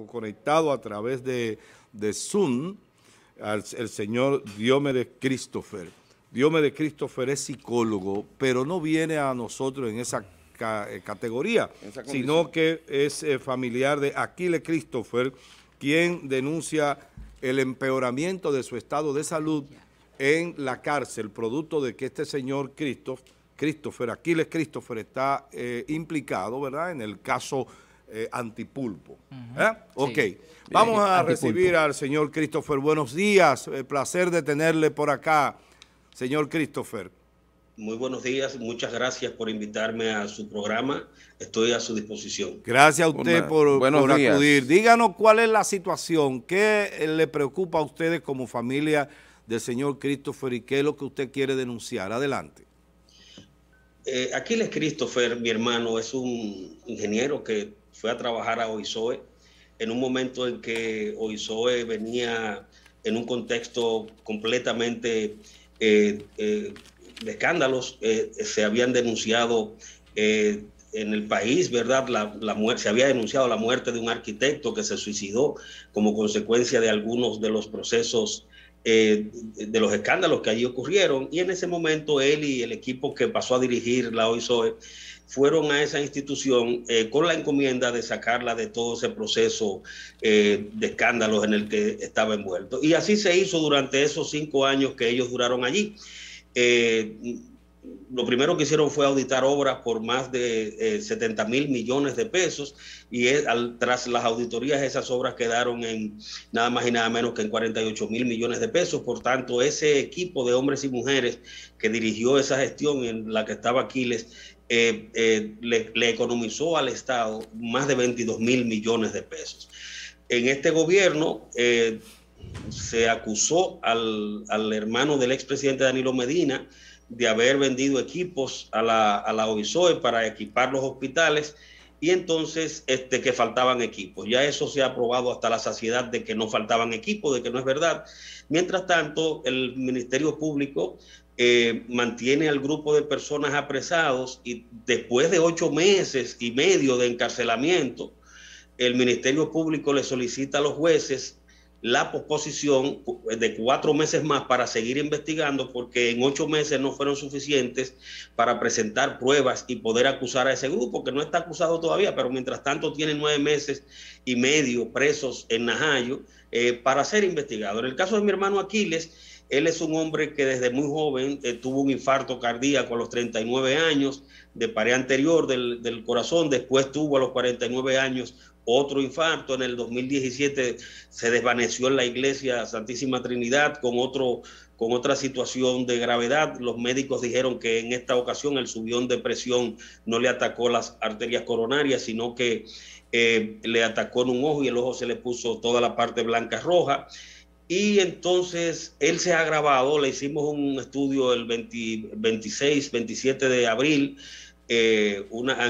conectado a través de Zoom el señor Diomedes Christopher. Diomedes Christopher es psicólogo, pero no viene a nosotros en esa categoría, sino que es familiar de Aquiles Christopher, quien denuncia el empeoramiento de su estado de salud en la cárcel, producto de que este señor Aquiles Christopher está implicado, ¿verdad?, en el caso Antipulpo. Ok, sí. Vamos a recibir al señor Christopher. Buenos días, placer de tenerle por acá, señor Christopher. Muy buenos días, muchas gracias por invitarme a su programa, estoy a su disposición. Gracias a usted por acudir. Díganos cuál es la situación, qué le preocupa a ustedes como familia del señor Christopher y qué es lo que usted quiere denunciar. Adelante. Aquiles Christopher, mi hermano, es un ingeniero que fue a trabajar a OISOE en un momento en que OISOE venía en un contexto completamente de escándalos. Se habían denunciado en el país, ¿verdad? Se había denunciado la muerte de un arquitecto que se suicidó como consecuencia de algunos de los procesos, de los escándalos que allí ocurrieron, y en ese momento él y el equipo que pasó a dirigir la OISOE fueron a esa institución con la encomienda de sacarla de todo ese proceso de escándalos en el que estaba envuelto. Y así se hizo durante esos 5 años que ellos duraron allí. Lo primero que hicieron fue auditar obras por más de 70.000 millones de pesos, y tras las auditorías esas obras quedaron en nada más y nada menos que en 48.000 millones de pesos. Por tanto, ese equipo de hombres y mujeres que dirigió esa gestión en la que estaba Aquiles le economizó al Estado más de 22.000 millones de pesos. En este gobierno se acusó al hermano del expresidente Danilo Medina de haber vendido equipos a la OISOE para equipar los hospitales, y entonces que faltaban equipos. Ya eso se ha probado hasta la saciedad de que no faltaban equipos, de que no es verdad. Mientras tanto, el Ministerio Público mantiene al grupo de personas apresados, y después de 8 meses y medio de encarcelamiento, el Ministerio Público le solicita a los jueces la posposición de 4 meses más para seguir investigando, porque en 8 meses no fueron suficientes para presentar pruebas y poder acusar a ese grupo, que no está acusado todavía, pero mientras tanto tienen 9 meses y medio presos en Najayo para ser investigado. En el caso de mi hermano Aquiles, él es un hombre que desde muy joven tuvo un infarto cardíaco a los 39 años de pared anterior del corazón. Después tuvo a los 49 años otro infarto. En el 2017 se desvaneció en la iglesia Santísima Trinidad con otra situación de gravedad. Los médicos dijeron que en esta ocasión el subión de presión no le atacó las arterias coronarias, sino que le atacó en un ojo, y el ojo se le puso toda la parte blanca roja. Y entonces él se ha agravado. Le hicimos un estudio el 26, 27 de abril, una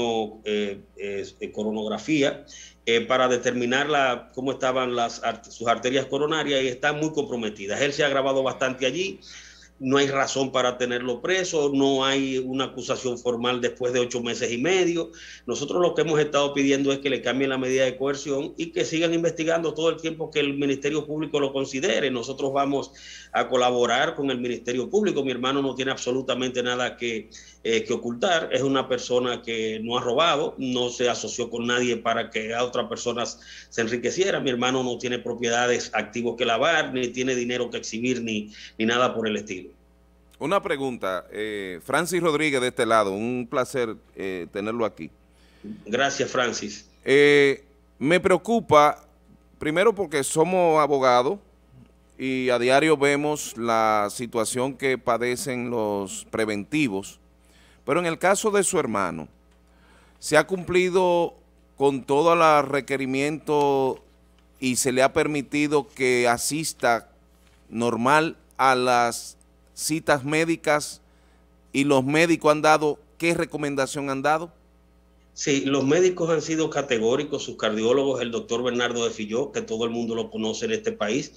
coronografía para determinar cómo estaban sus arterias coronarias, y están muy comprometidas. Él se ha agravado bastante allí. No hay razón para tenerlo preso, no hay una acusación formal después de 8 meses y medio. Nosotros lo que hemos estado pidiendo es que le cambien la medida de coerción y que sigan investigando todo el tiempo que el Ministerio Público lo considere. Nosotros vamos a colaborar con el Ministerio Público. Mi hermano no tiene absolutamente nada que ocultar. Es una persona que no ha robado, no se asoció con nadie para que a otras personas se enriquecieran. Mi hermano no tiene propiedades, activos que lavar, ni tiene dinero que exhibir, ni nada por el estilo. Una pregunta, Francis Rodríguez de este lado, un placer tenerlo aquí. Gracias, Francis. Me preocupa, primero porque somos abogados y a diario vemos la situación que padecen los preventivos, pero en el caso de su hermano, ¿se ha cumplido con todos los requerimientos y se le ha permitido que asista normal a las citas médicas, y los médicos han dado, qué recomendación han dado? Sí, los médicos han sido categóricos, sus cardiólogos, el doctor Bernardo de Filló, que todo el mundo lo conoce en este país,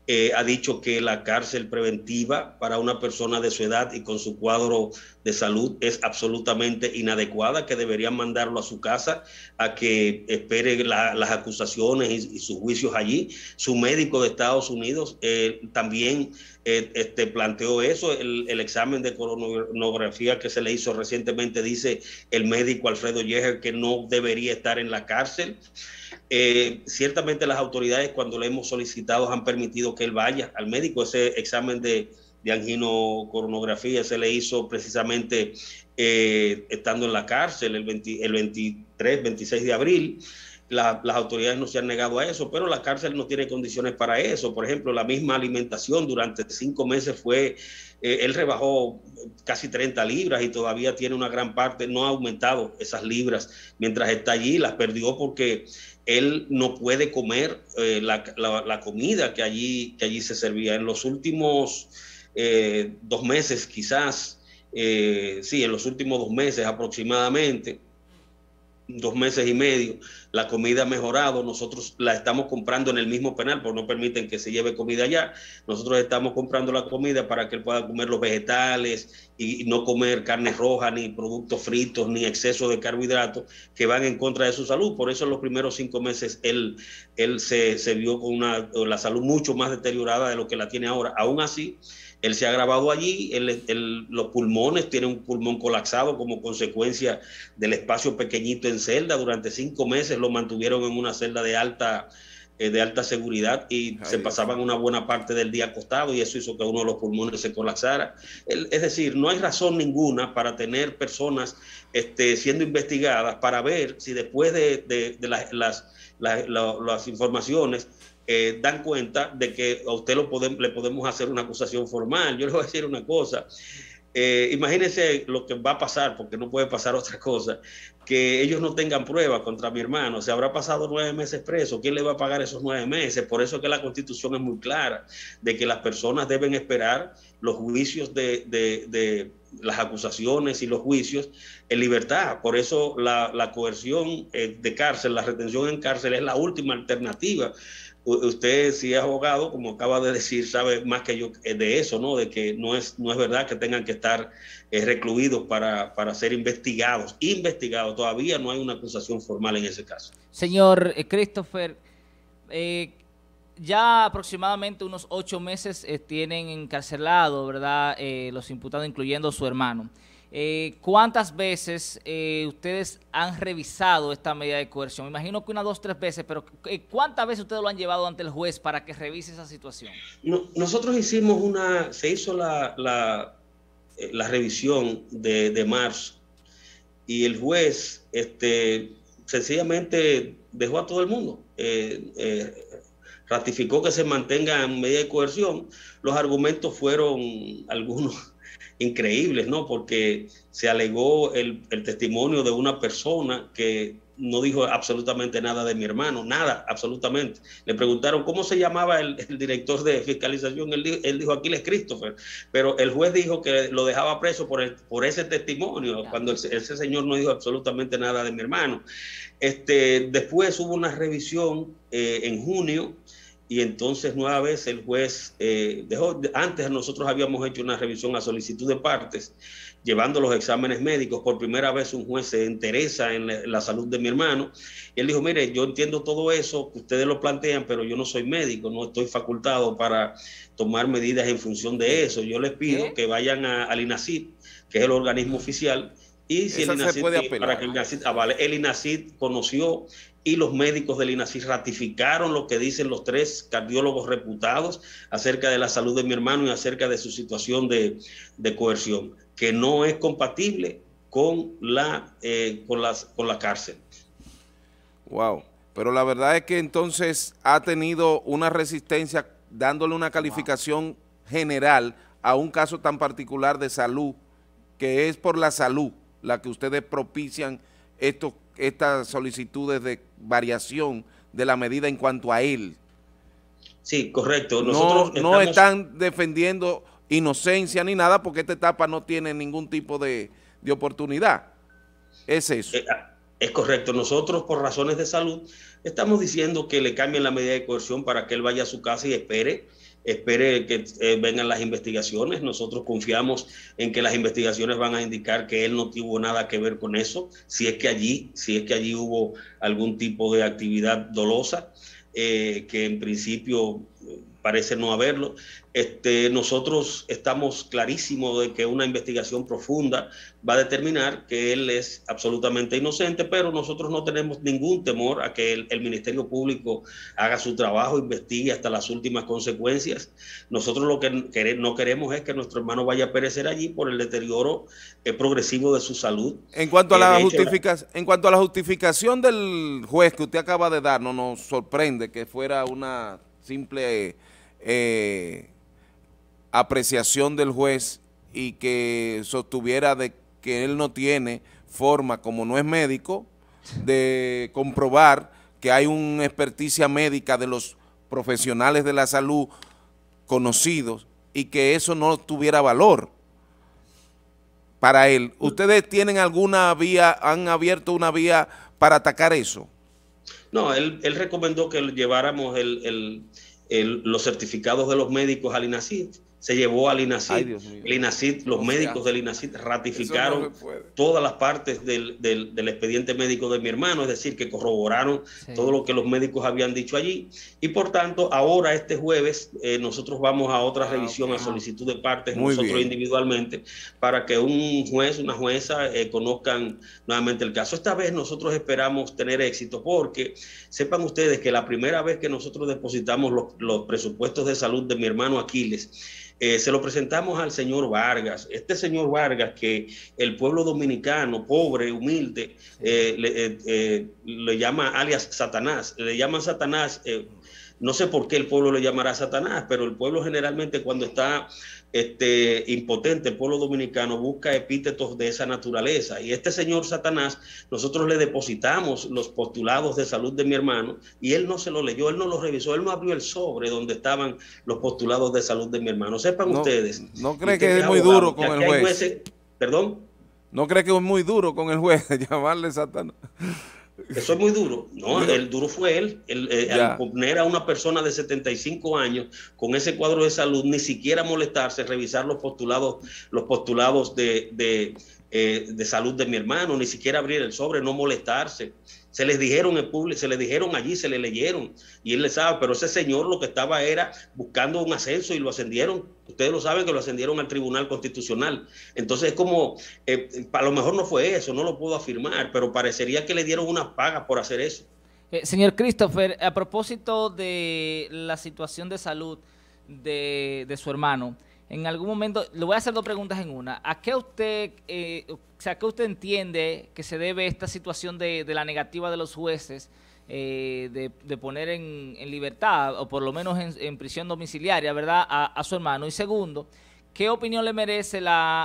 ha dicho que la cárcel preventiva para una persona de su edad y con su cuadro de salud es absolutamente inadecuada, que deberían mandarlo a su casa a que espere las acusaciones y sus juicios allí. Su médico de Estados Unidos también planteó eso. El examen de coronografía que se le hizo recientemente dice el médico Alfredo Yeher que no debería estar en la cárcel. Ciertamente las autoridades, cuando le hemos solicitado, han permitido que él vaya al médico. Ese examen de anginocoronografía se le hizo precisamente estando en la cárcel el 23, 26 de abril. Las autoridades no se han negado a eso, pero la cárcel no tiene condiciones para eso. Por ejemplo, la misma alimentación durante 5 meses él rebajó casi 30 libras y todavía tiene una gran parte, no ha aumentado esas libras mientras está allí, las perdió porque él no puede comer la comida que allí se servía. En los últimos 2 meses quizás, en los últimos 2 meses aproximadamente, 2 meses y medio, la comida ha mejorado. Nosotros la estamos comprando en el mismo penal, porque no permiten que se lleve comida allá. Nosotros estamos comprando la comida para que él pueda comer los vegetales y no comer carne roja, ni productos fritos, ni exceso de carbohidratos que van en contra de su salud. Por eso en los primeros 5 meses él se vio con la salud mucho más deteriorada de lo que la tiene ahora. Aún así, él se ha grabado allí, los pulmones, tiene un pulmón colapsado como consecuencia del espacio pequeñito en celda. Durante 5 meses lo mantuvieron en una celda de alta seguridad y se pasaban una buena parte del día acostado, y eso hizo que uno de los pulmones se colapsara. Es decir, no hay razón ninguna para tener personas siendo investigadas para ver si después de las informaciones dan cuenta de que a usted le podemos hacer una acusación formal. Yo le voy a decir una cosa. Imagínense lo que va a pasar, porque no puede pasar otra cosa, que ellos no tengan pruebas contra mi hermano. Se habrá pasado 9 meses preso. ¿Quién le va a pagar esos 9 meses? Por eso es que la Constitución es muy clara, de que las personas deben esperar los juicios de las acusaciones y los juicios en libertad. Por eso la coerción de cárcel, la retención en cárcel es la última alternativa. Usted, si es abogado, como acaba de decir, sabe más que yo de eso, ¿no? De que no es verdad que tengan que estar recluidos para ser investigados. Todavía no hay una acusación formal en ese caso. Señor Christopher, ya aproximadamente unos 8 meses tienen encarcelado, ¿verdad? Los imputados, incluyendo su hermano. ¿Cuántas veces ustedes han revisado esta medida de coerción? Me imagino que 1, 2, 3 veces, pero ¿cuántas veces ustedes lo han llevado ante el juez para que revise esa situación? Nosotros se hizo la revisión de marzo, y el juez sencillamente dejó a todo el mundo. Ratificó que se mantenga en medida de coerción. Los argumentos fueron algunos increíbles, ¿no? Porque se alegó el testimonio de una persona que no dijo absolutamente nada de mi hermano, nada, absolutamente. Le preguntaron cómo se llamaba el director de fiscalización, él dijo Aquiles Christopher, pero el juez dijo que lo dejaba preso por ese testimonio, cuando ese señor no dijo absolutamente nada de mi hermano. Después hubo una revisión en junio, y entonces nueva vez el juez dejó. Antes nosotros habíamos hecho una revisión a solicitud de partes, llevando los exámenes médicos. Por primera vez un juez se interesa en la salud de mi hermano, y él dijo: mire, yo entiendo todo eso que ustedes lo plantean, pero yo no soy médico, no estoy facultado para tomar medidas en función de eso. Yo les pido que vayan al INACID, que es el organismo oficial, y si el INACID, para que el INACID avale. El INACID conoció, y los médicos del INACID ratificaron lo que dicen los 3 cardiólogos reputados acerca de la salud de mi hermano y acerca de su situación de coerción, que no es compatible con la cárcel. Wow. Pero la verdad es que entonces ha tenido una resistencia, dándole una calificación general a un caso tan particular de salud, que es por la salud la que ustedes propician estas solicitudes de variación de la medida en cuanto a él. Sí, correcto. Nosotros no están defendiendo inocencia ni nada, porque esta etapa no tiene ningún tipo de oportunidad. Es eso. Es correcto. Nosotros, por razones de salud, estamos diciendo que le cambien la medida de coerción para que él vaya a su casa y espere espere que vengan las investigaciones. Nosotros confiamos en que las investigaciones van a indicar que él no tuvo nada que ver con eso, si es que allí hubo algún tipo de actividad dolosa, que en principio parece no haberlo. Nosotros estamos clarísimos de que una investigación profunda va a determinar que él es absolutamente inocente, pero nosotros no tenemos ningún temor a que el Ministerio Público haga su trabajo, investigue hasta las últimas consecuencias. Nosotros lo que no queremos es que nuestro hermano vaya a perecer allí por el deterioro progresivo de su salud. En cuanto a la justificación del juez que usted acaba de dar, no nos sorprende que fuera una simple apreciación del juez y que sostuviera de que él no tiene forma, como no es médico, de comprobar que hay una experticia médica de los profesionales de la salud conocidos y que eso no tuviera valor para él. ¿Ustedes tienen alguna vía, han abierto una vía para atacar eso? No, él recomendó que lleváramos los certificados de los médicos al INACID. Se llevó al INACID. El INACID, los médicos del INACID ratificaron todas las partes del expediente médico de mi hermano, es decir, que corroboraron todo lo que los médicos habían dicho allí. Y por tanto, ahora este jueves nosotros vamos a otra revisión, a solicitud de partes, nosotros individualmente, para que un juez, una jueza conozcan nuevamente el caso. Esta vez nosotros esperamos tener éxito porque sepan ustedes que la primera vez que nosotros depositamos los presupuestos de salud de mi hermano Aquiles, se lo presentamos al señor Vargas. Este señor Vargas, que el pueblo dominicano, pobre, humilde, le llama alias Satanás, le llaman Satanás. No sé por qué el pueblo le llamará Satanás, pero el pueblo generalmente cuando está impotente, el pueblo dominicano busca epítetos de esa naturaleza. Y este señor Satanás, nosotros le depositamos los postulados de salud de mi hermano y él no se lo leyó, él no lo revisó, él no abrió el sobre donde estaban los postulados de salud de mi hermano. Sepan ustedes. ¿No cree que es muy duro con el juez? ¿Perdón? ¿No cree que es muy duro con el juez llamarle Satanás? Eso es muy duro. No, el duro fue él. Al poner a una persona de 75 años con ese cuadro de salud, ni siquiera molestarse, revisar los postulados de salud de mi hermano, ni siquiera abrir el sobre, no molestarse. Se les dijeron en público, se les dijeron allí, se le leyeron y él le sabe, pero ese señor lo que estaba era buscando un ascenso y lo ascendieron. Ustedes lo saben que lo ascendieron al Tribunal Constitucional. Entonces es como, a lo mejor no fue eso, no lo puedo afirmar, pero parecería que le dieron unas pagas por hacer eso. Señor Christopher, a propósito de la situación de salud de su hermano, en algún momento, le voy a hacer dos preguntas en una. ¿A qué usted, ¿qué usted entiende que se debe esta situación de la negativa de los jueces de poner en libertad, o por lo menos en prisión domiciliaria, ¿verdad?, a su hermano? Y segundo, ¿qué opinión le merece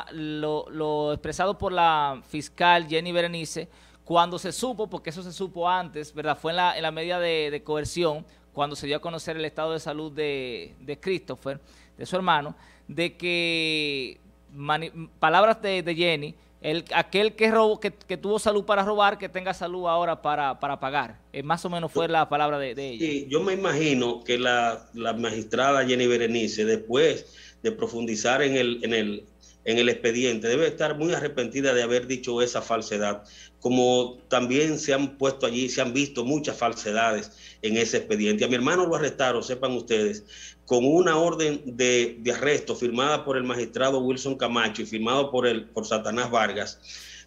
lo expresado por la fiscal Jenny Berenice cuando se supo, porque eso se supo antes, ¿verdad?, fue en la medida de coerción, cuando se dio a conocer el estado de salud de Christopher, de su hermano, de que, palabras de Jenny, aquel que tuvo salud para robar, que tenga salud ahora para pagar. Más o menos fue la palabra de ella. Sí, yo me imagino que la magistrada Jenny Berenice, después de profundizar en el expediente, debe estar muy arrepentida de haber dicho esa falsedad, como también se han puesto allí, se han visto muchas falsedades en ese expediente. A mi hermano lo arrestaron, sepan ustedes, con una orden de arresto firmada por el magistrado Wilson Camacho y firmado por Satanás Vargas,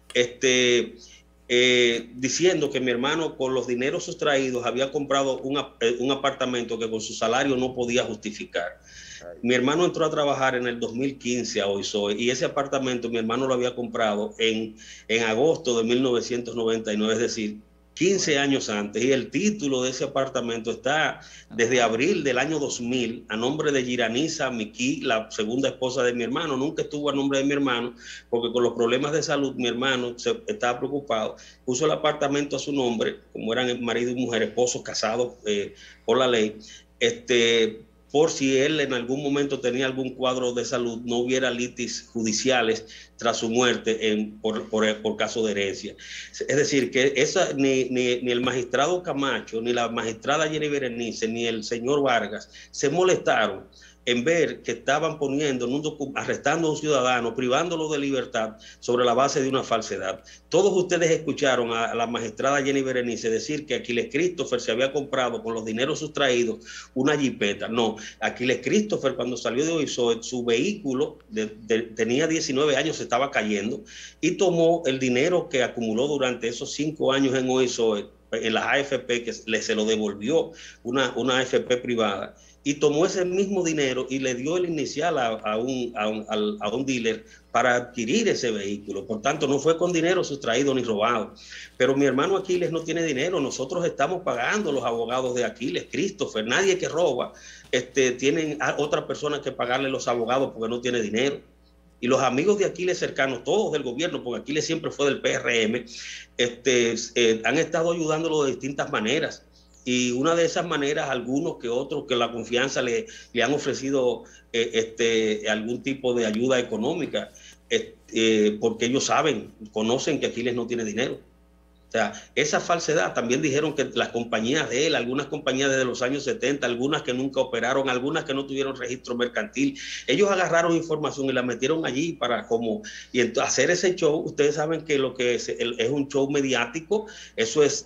diciendo que mi hermano con los dineros sustraídos había comprado un apartamento que con su salario no podía justificar. Mi hermano entró a trabajar en el 2015 a Oisoy y ese apartamento mi hermano lo había comprado en agosto de 1999, es decir, 15 años antes, y el título de ese apartamento está desde abril del año 2000 a nombre de Giranisa Miki, la segunda esposa de mi hermano. Nunca estuvo a nombre de mi hermano porque con los problemas de salud mi hermano estaba preocupado, puso el apartamento a su nombre, como eran marido y mujer, esposos casados por la ley, por si él en algún momento tenía algún cuadro de salud, no hubiera litis judiciales tras su muerte por caso de herencia. Es decir, que ni el magistrado Camacho, ni la magistrada Jenny Berenice, ni el señor Vargas se molestaron en ver que estaban poniendo, arrestando a un ciudadano, privándolo de libertad sobre la base de una falsedad. Todos ustedes escucharon a la magistrada Jenny Berenice decir que Aquiles Christopher se había comprado con los dineros sustraídos una jipeta. No, Aquiles Christopher, cuando salió de OISOE, su vehículo tenía 19 años, se estaba cayendo, y tomó el dinero que acumuló durante esos 5 años en OISOE, en las AFP, que se lo devolvió una AFP privada, y tomó ese mismo dinero y le dio el inicial a un dealer para adquirir ese vehículo. Por tanto, no fue con dinero sustraído ni robado. Pero mi hermano Aquiles no tiene dinero. Nosotros estamos pagando los abogados de Aquiles Christopher. Nadie que roba tienen a otra persona que pagarle los abogados porque no tiene dinero. Y los amigos de Aquiles cercanos, todos del gobierno, porque Aquiles siempre fue del PRM, han estado ayudándolo de distintas maneras. Y una de esas maneras, algunos que otros que la confianza le han ofrecido algún tipo de ayuda económica, porque ellos conocen que Aquiles no tiene dinero. O sea, esa falsedad, también dijeron que las compañías de él, algunas compañías desde los años 70, algunas que nunca operaron, algunas que no tuvieron registro mercantil, ellos agarraron información y la metieron allí y hacer ese show. Ustedes saben que lo que es un show mediático, eso es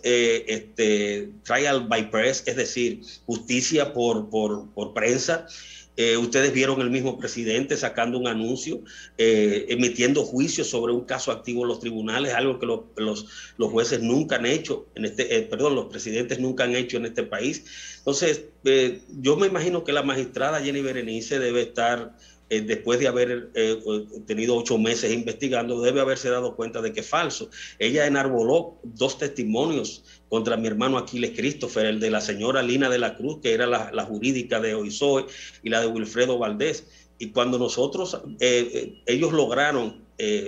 trial by press, es decir, justicia por prensa. Ustedes vieron el mismo presidente sacando un anuncio, emitiendo juicios sobre un caso activo en los tribunales, algo que los jueces nunca han hecho, los presidentes nunca han hecho en este país. Entonces, yo me imagino que la magistrada Jenny Berenice debe estar, después de haber tenido 8 meses investigando, debe haberse dado cuenta de que es falso. Ella enarboló 2 testimonios contra mi hermano Aquiles Christopher, el de la señora Lina de la Cruz, que era la jurídica de OISOE, y la de Wilfredo Valdés. Y cuando ellos lograron,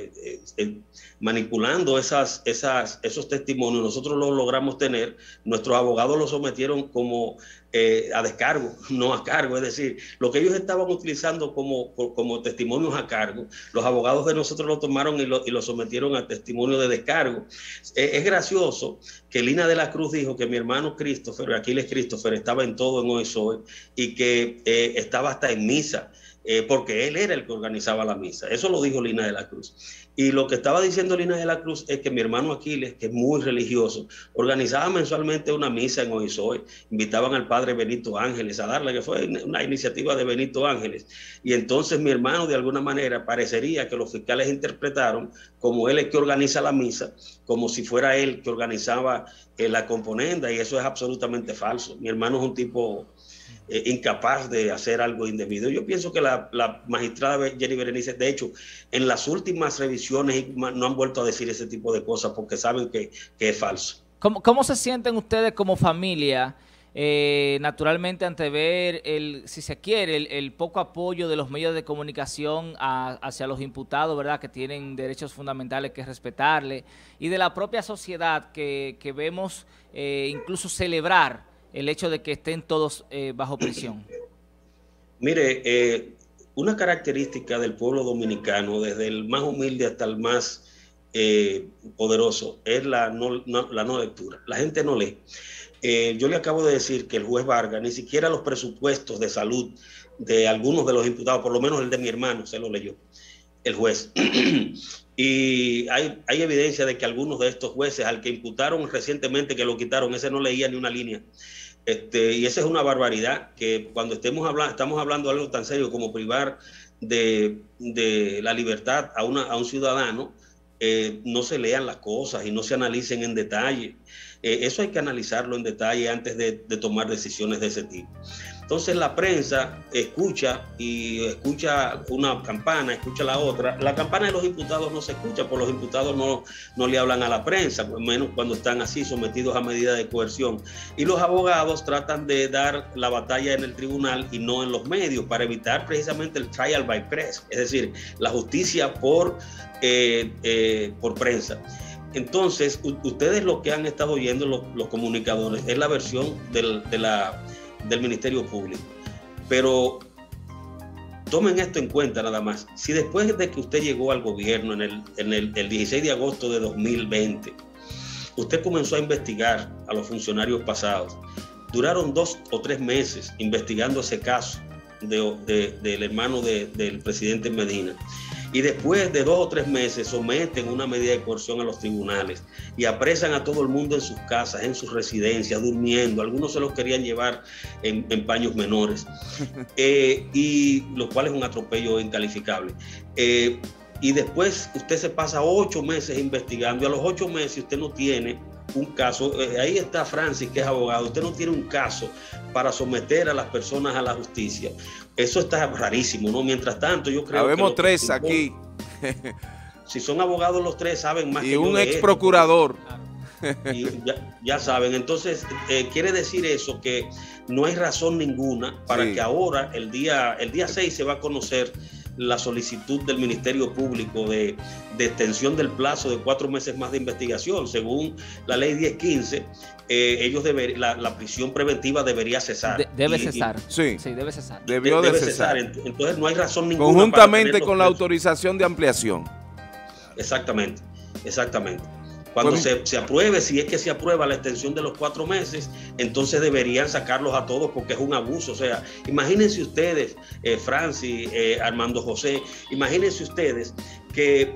manipulando esos testimonios, nosotros los logramos tener, nuestros abogados los sometieron como a descargo, no a cargo. Es decir, lo que ellos estaban utilizando como testimonios a cargo, los abogados de nosotros lo tomaron y lo sometieron a testimonio de descargo. Es gracioso que Lina de la Cruz dijo que mi hermano Christopher, Aquiles Christopher, estaba en todo en OISOE y que estaba hasta en misa, porque él era el que organizaba la misa. Eso lo dijo Lina de la Cruz. Y lo que estaba diciendo Lina de la Cruz es que mi hermano Aquiles, que es muy religioso, organizaba mensualmente una misa en OISOE. Invitaban al padre Benito Ángeles a darle, que fue una iniciativa de Benito Ángeles. Y entonces mi hermano, de alguna manera, parecería que los fiscales interpretaron como él es que organiza la misa, como si fuera él que organizaba la componenda, y eso es absolutamente falso. Mi hermano es un tipo incapaz de hacer algo indebido. Yo pienso que la magistrada Jenny Berenice, de hecho, en las últimas revisiones no han vuelto a decir ese tipo de cosas porque saben que es falso. ¿Cómo se sienten ustedes como familia, naturalmente, ante ver, si se quiere, el poco apoyo de los medios de comunicación hacia los imputados, ¿verdad?, que tienen derechos fundamentales que respetarle, y de la propia sociedad que vemos incluso celebrar el hecho de que estén todos bajo prisión? Mire, una característica del pueblo dominicano, desde el más humilde hasta el más poderoso, es la no lectura. La gente no lee. Yo le acabo de decir que el juez Vargas ni siquiera los presupuestos de salud de algunos de los imputados, por lo menos el de mi hermano, se lo leyó el juez. Y hay evidencia de que algunos de estos jueces, al que imputaron recientemente que lo quitaron, ese no leía ni una línea. Y esa es una barbaridad, que cuando estamos hablando de algo tan serio como privar de la libertad a un ciudadano, no se lean las cosas y no se analicen en detalle. Eso hay que analizarlo en detalle antes de tomar decisiones de ese tipo. Entonces la prensa escucha una campana, escucha la otra. La campana de los imputados no se escucha, porque los imputados no le hablan a la prensa, menos cuando están así sometidos a medidas de coerción. Y los abogados tratan de dar la batalla en el tribunal y no en los medios, para evitar precisamente el trial by press, es decir, la justicia por prensa. Entonces, ustedes lo que han estado oyendo los comunicadores es la versión del Ministerio Público. Pero tomen esto en cuenta nada más. Si después de que usted llegó al gobierno el 16 de agosto de 2020, usted comenzó a investigar a los funcionarios pasados, duraron 2 o 3 meses investigando ese caso, del hermano del presidente Medina. Y después de 2 o 3 meses someten una medida de coerción a los tribunales y apresan a todo el mundo en sus casas, en sus residencias, durmiendo. Algunos se los querían llevar en paños menores, y lo cual es un atropello incalificable. Y después usted se pasa 8 meses investigando, y a los 8 meses usted no tiene un caso. Ahí está Francis, que es abogado. Usted no tiene un caso para someter a las personas a la justicia. Eso está rarísimo, ¿no? Mientras tanto, yo creo Habemos que 3 aquí. Si son abogados los 3, saben más y que yo. un ex procurador. Y ya saben. Entonces, quiere decir eso, que no hay razón ninguna para que ahora, el día 6, se va a conocer la solicitud del Ministerio Público de extensión del plazo de 4 meses más de investigación. Según la ley 1015, la prisión preventiva debería cesar. Debe cesar. Sí, debe cesar. Debió de cesar. Entonces no hay razón ninguna. Conjuntamente con la autorización de ampliación. Exactamente. Cuando se apruebe, si es que se aprueba la extensión de los 4 meses, entonces deberían sacarlos a todos, porque es un abuso. O sea, imagínense ustedes, Francis, Armando José, imagínense ustedes que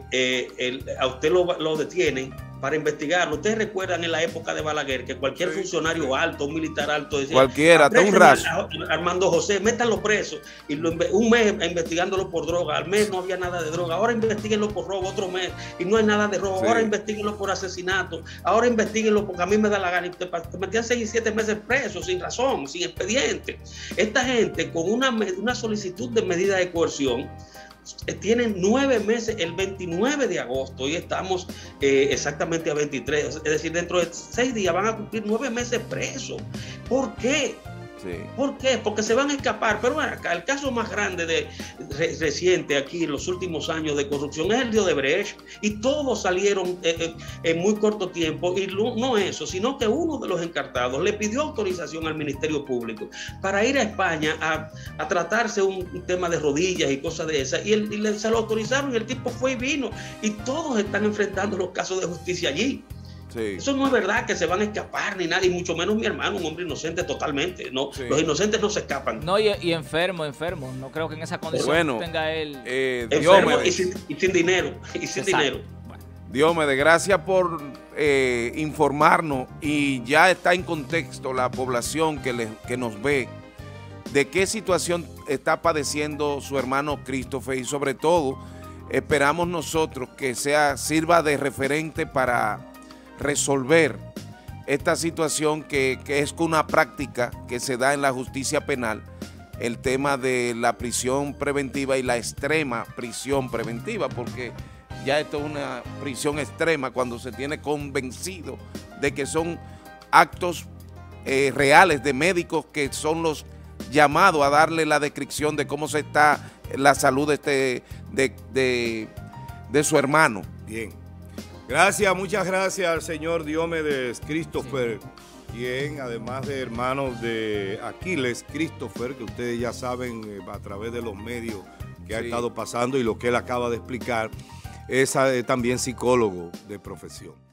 a usted lo detienen para investigarlo. Ustedes recuerdan en la época de Balaguer que cualquier funcionario alto, un militar alto, decía, cualquiera, hasta un raso. Armando José, métanlo preso. Y un mes investigándolo por droga, al mes no había nada de droga. Ahora investiguenlo por robo, otro mes y no hay nada de robo. Ahora investiguenlo por asesinato. Ahora investiguenlo porque a mí me da la gana. Y te metían 6 y 7 meses presos sin razón, sin expediente. Esta gente con una solicitud de medida de coerción tienen 9 meses, el 29 de agosto, y estamos exactamente a 23, es decir, dentro de 6 días van a cumplir 9 meses presos. ¿Por qué? ¿Por qué? Porque se van a escapar. Pero bueno, acá el caso más grande reciente aquí en los últimos años de corrupción es el de Odebrecht, y todos salieron en muy corto tiempo. Y no eso, sino que uno de los encartados le pidió autorización al Ministerio Público para ir a España a tratarse un tema de rodillas y cosas de esas, y se lo autorizaron, y el tipo fue y vino, y todos están enfrentando los casos de justicia allí. Eso no es verdad que se van a escapar ni nada, y mucho menos mi hermano, un hombre inocente totalmente. No, los inocentes no se escapan. No, y enfermo. No creo que en esa condición tenga él. Enfermo y sin dinero. Diomedes, gracias por informarnos, y ya está en contexto la población que nos ve de qué situación está padeciendo su hermano Christopher, y sobre todo esperamos nosotros que sirva de referente para resolver esta situación que es una práctica que se da en la justicia penal, el tema de la prisión preventiva y la extrema prisión preventiva, porque ya esto es una prisión extrema cuando se tiene convencido de que son actos reales de médicos que son los llamados a darle la descripción de cómo se está la salud de su hermano. Bien. Gracias, muchas gracias al señor Diomedes Christopher, quien además de hermanos de Aquiles Christopher, que ustedes ya saben a través de los medios que ha estado pasando y lo que él acaba de explicar, es también psicólogo de profesión.